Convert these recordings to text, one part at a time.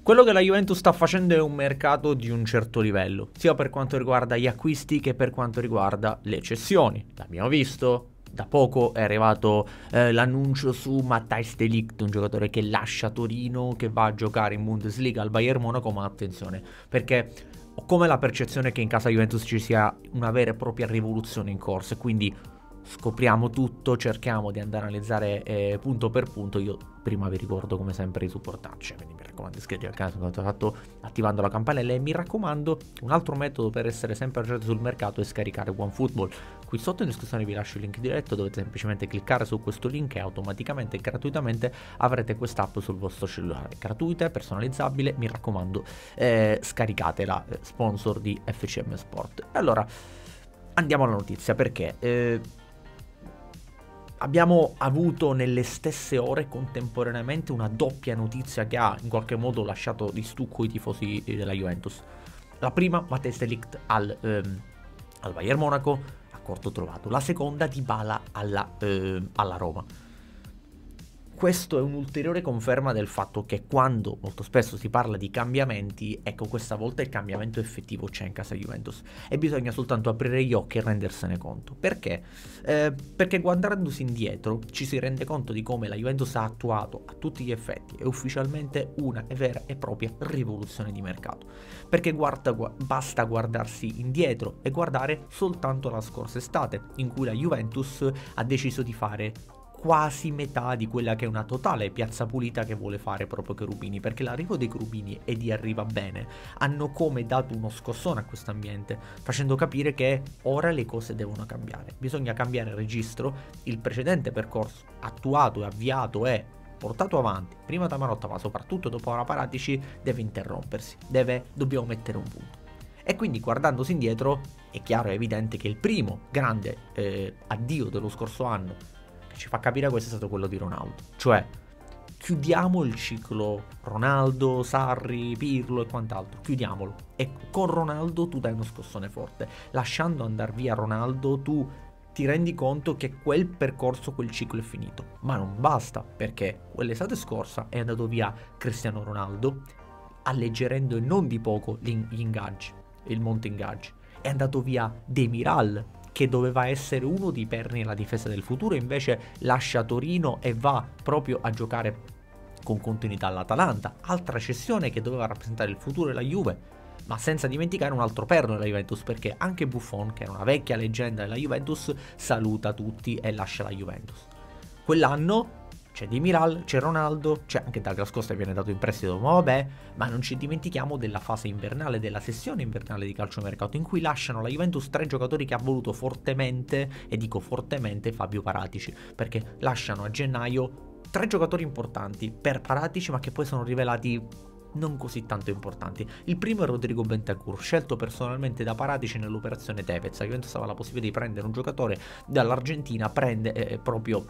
Quello che la Juventus sta facendo è un mercato di un certo livello, sia per quanto riguarda gli acquisti che per quanto riguarda le cessioni. L'abbiamo visto, da poco è arrivato l'annuncio su Matthijs de Ligt, un giocatore che lascia Torino, che va a giocare in Bundesliga al Bayern Monaco, ma attenzione, perché ho come la percezione che in casa Juventus ci sia una vera e propria rivoluzione in corso, e quindi scopriamo tutto, cerchiamo di andare a analizzare punto per punto. Io prima vi ricordo come sempre di supportarci, quindi mi raccomando iscrivetevi al canale come ho fatto attivando la campanella, e mi raccomando un altro metodo per essere sempre aggiornati sul mercato è scaricare OneFootball. Qui sotto in descrizione vi lascio il link diretto, dovete semplicemente cliccare su questo link e automaticamente e gratuitamente avrete quest'app sul vostro cellulare, gratuita, personalizzabile, mi raccomando scaricatela, sponsor di FCM Sport. Allora andiamo alla notizia, perché abbiamo avuto nelle stesse ore contemporaneamente una doppia notizia che ha in qualche modo lasciato di stucco i tifosi della Juventus. La prima, Matthijs de Ligt al Bayern Monaco, accordo trovato. La seconda, Dybala alla Roma. Questo è un'ulteriore conferma del fatto che quando molto spesso si parla di cambiamenti, ecco, questa volta il cambiamento effettivo c'è in casa Juventus e bisogna soltanto aprire gli occhi e rendersene conto. Perché? Perché guardandosi indietro ci si rende conto di come la Juventus ha attuato a tutti gli effetti e ufficialmente una vera e propria rivoluzione di mercato. Perché basta guardarsi indietro e guardare soltanto la scorsa estate, in cui la Juventus ha deciso di fare quasi metà di quella che è una totale piazza pulita che vuole fare proprio Cherubini, perché l'arrivo dei Cherubini e di Arriva Bene hanno come dato uno scossone a questo ambiente, facendo capire che ora le cose devono cambiare, bisogna cambiare registro. Il precedente percorso attuato e avviato e portato avanti prima da Marotta ma soprattutto dopo la Paratici deve interrompersi, dobbiamo mettere un punto. E quindi guardandosi indietro è chiaro e evidente che il primo grande addio dello scorso anno ci fa capire questo è stato quello di Ronaldo, cioè chiudiamo il ciclo Ronaldo, Sarri, Pirlo e quant'altro, chiudiamolo, e con Ronaldo tu dai uno scossone forte, lasciando andare via Ronaldo tu ti rendi conto che quel percorso, quel ciclo è finito, ma non basta, perché quell'estate scorsa è andato via Cristiano Ronaldo alleggerendo e non di poco gli ingaggi, il monte ingaggi, è andato via Demiral che doveva essere uno dei perni nella difesa del futuro, invece lascia Torino e va proprio a giocare con continuità all'Atalanta, altra cessione che doveva rappresentare il futuro della Juve, ma senza dimenticare un altro perno della Juventus, perché anche Buffon, che era una vecchia leggenda della Juventus, saluta tutti e lascia la Juventus. Quell'anno c'è Demiral, c'è Ronaldo, c'è anche Douglas Costa che viene dato in prestito, ma vabbè, ma non ci dimentichiamo della fase invernale, della sessione invernale di calciomercato, in cui lasciano la Juventus tre giocatori che ha voluto fortemente, e dico fortemente, Fabio Paratici, perché lasciano a gennaio tre giocatori importanti per Paratici, ma che poi sono rivelati non così tanto importanti. Il primo è Rodrigo Bentancur, scelto personalmente da Paratici nell'operazione Tevez. La Juventus aveva la possibilità di prendere un giocatore dall'Argentina, prende proprio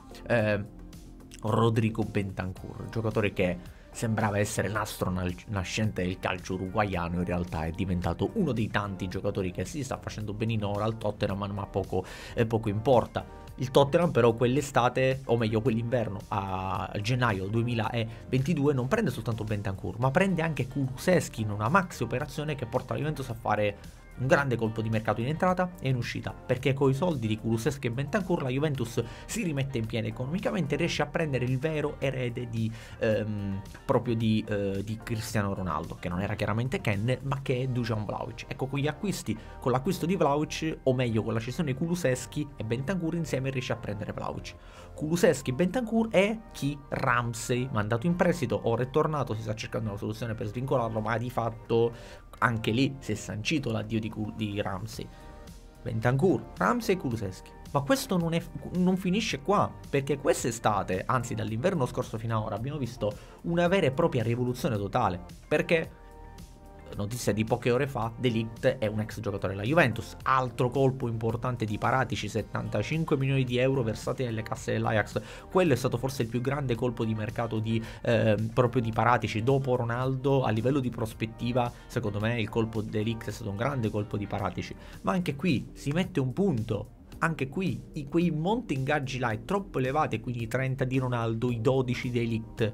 Rodrigo Bentancur, giocatore che sembrava essere l'astro nascente del calcio uruguaiano, in realtà è diventato uno dei tanti giocatori che si sta facendo benino ora al Tottenham, ma poco importa. Il Tottenham però quell'estate, o meglio quell'inverno, a gennaio 2022 non prende soltanto Bentancur, ma prende anche Kulusevski in una maxi operazione che porta la Juventus a fare un grande colpo di mercato in entrata e in uscita, perché con i soldi di Kulusevski e Bentancur la Juventus si rimette in piedi economicamente e riesce a prendere il vero erede proprio di Cristiano Ronaldo, che non era chiaramente Ken, ma che è Dusan Vlahovic. Ecco, con l'acquisto di Vlahovic, o meglio con la cessione di Kulusevski e Bentancur insieme, riesce a prendere Vlahovic. Kulusevski, Bentancur e chi? Ramsey, mandato in prestito, ora è tornato, si sta cercando una soluzione per svincolarlo, ma di fatto anche lì si è sancito l'addio di Ramsey. Bentancur, Ramsey e Kulusevski. Ma questo non finisce qua, perché quest'estate, anzi dall'inverno scorso fino ad ora, abbiamo visto una vera e propria rivoluzione totale, perché notizia di poche ore fa, De Ligt è un ex giocatore della Juventus, altro colpo importante di Paratici, 75 milioni di euro versati nelle casse dell'Ajax. Quello è stato forse il più grande colpo di mercato proprio di Paratici dopo Ronaldo. A livello di prospettiva, secondo me il colpo di De Ligt è stato un grande colpo di Paratici, ma anche qui si mette un punto. Anche qui quei monti ingaggi là è troppo elevati, quindi i 30 di Ronaldo, i 12 di De Ligt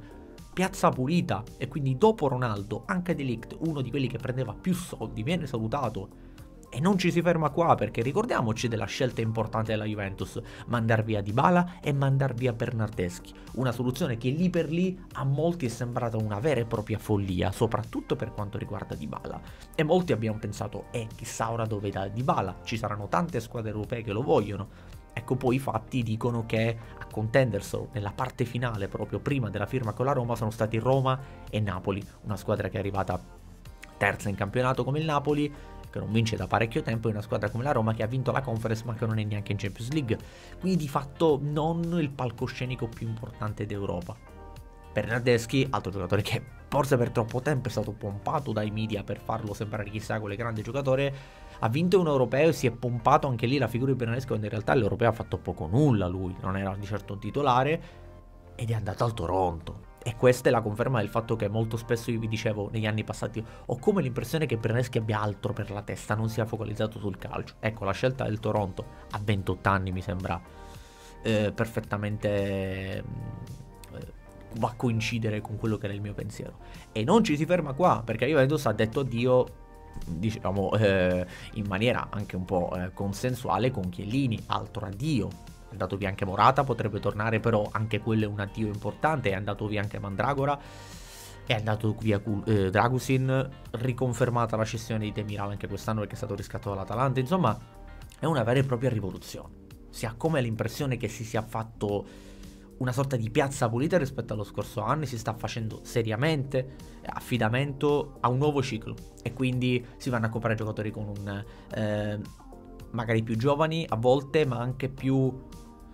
piazza pulita, e quindi dopo Ronaldo anche De Ligt, uno di quelli che prendeva più soldi, viene salutato. E non ci si ferma qua, perché ricordiamoci della scelta importante della Juventus: mandar via Dybala e mandar via Bernardeschi, una soluzione che lì per lì a molti è sembrata una vera e propria follia, soprattutto per quanto riguarda Dybala, e molti abbiamo pensato chissà ora dove da Dybala, ci saranno tante squadre europee che lo vogliono. Ecco, poi i fatti dicono che a contenderselo nella parte finale, proprio prima della firma con la Roma, sono stati Roma e Napoli, una squadra che è arrivata terza in campionato come il Napoli, che non vince da parecchio tempo, e una squadra come la Roma che ha vinto la Conference ma che non è neanche in Champions League, quindi di fatto non il palcoscenico più importante d'Europa. Bernardeschi, altro giocatore che forse per troppo tempo è stato pompato dai media per farlo sembrare chissà quale grande giocatore, ha vinto un europeo e si è pompato anche lì la figura di Bernardeschi, quando in realtà l'europeo ha fatto poco nulla, lui non era di certo un titolare, ed è andato al Toronto. E questa è la conferma del fatto che molto spesso io vi dicevo negli anni passati, ho come l'impressione che Bernardeschi abbia altro per la testa, non sia focalizzato sul calcio. Ecco, la scelta del Toronto a 28 anni mi sembra perfettamente va a coincidere con quello che era il mio pensiero. E non ci si ferma qua, perché Juventus ha detto addio, diciamo in maniera anche un po' consensuale, con Chiellini, altro addio. È andato via anche Morata, potrebbe tornare, però anche quello è un addio importante. È andato via anche Mandragora, è andato via Dragusin, riconfermata la cessione di Demiral anche quest'anno perché è stato riscattato dall'Atalanta. Insomma, è una vera e propria rivoluzione. Si ha come l'impressione che si sia fatto una sorta di piazza pulita rispetto allo scorso anno, si sta facendo seriamente affidamento a un nuovo ciclo, e quindi si vanno a comprare giocatori con un magari più giovani a volte, ma anche più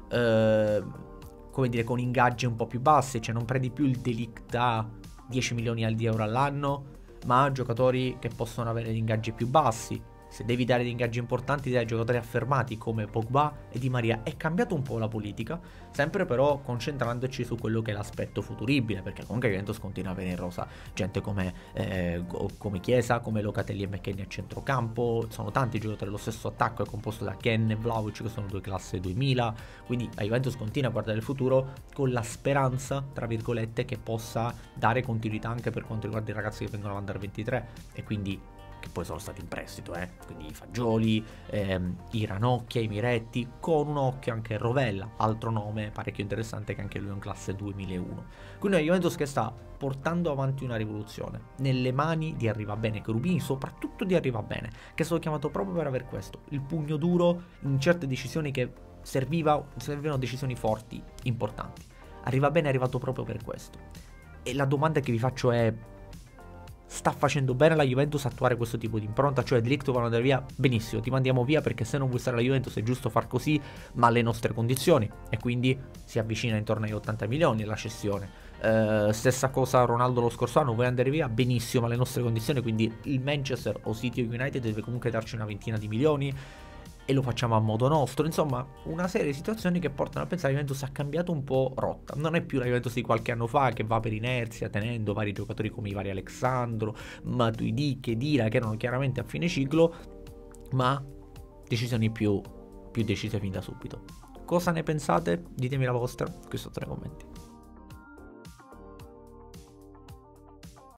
come dire, con ingaggi un po' più bassi. Cioè non prendi più il De Ligt a 10 milioni di euro all'anno, ma giocatori che possono avere ingaggi più bassi. Se devi dare degli ingaggi importanti, dai giocatori affermati come Pogba e Di Maria. È cambiato un po' la politica, sempre però concentrandoci su quello che è l'aspetto futuribile, perché comunque Juventus continua a avere in rosa gente come Chiesa, come Locatelli e McKennie a centrocampo. Sono tanti giocatori, lo stesso attacco è composto da Ken e Vlahovic, che sono due classe 2000, quindi la Juventus continua a guardare il futuro con la speranza, tra virgolette, che possa dare continuità anche per quanto riguarda i ragazzi che vengono all'Under 23, e quindi che poi sono stati in prestito, quindi i Fagioli, i Ranocchia, i Miretti, con un occhio anche Rovella, altro nome parecchio interessante che anche lui è un classe 2001. Quindi una Juventus che sta portando avanti una rivoluzione nelle mani di Arrivabene, Cherubini soprattutto di Arrivabene, che è stato chiamato proprio per aver questo, il pugno duro in certe decisioni che servivano decisioni forti, importanti. Arrivabene è arrivato proprio per questo. E la domanda che vi faccio è: sta facendo bene la Juventus attuare questo tipo di impronta? Cioè De Ligt vuole andare via, benissimo, ti mandiamo via perché se non vuoi stare alla Juventus è giusto far così, ma alle nostre condizioni, e quindi si avvicina intorno agli 80 milioni la cessione. Stessa cosa Ronaldo lo scorso anno, vuoi andare via, benissimo, ma alle nostre condizioni, quindi il Manchester o City o United deve comunque darci una ventina di milioni e lo facciamo a modo nostro. Insomma, una serie di situazioni che portano a pensare che la Juventus ha cambiato un po' rotta. Non è più la Juventus di qualche anno fa che va per inerzia, tenendo vari giocatori come i vari Alexandro, Matuidi, Khedira, che erano chiaramente a fine ciclo, ma decisioni più decise fin da subito. Cosa ne pensate? Ditemi la vostra qui sotto nei commenti.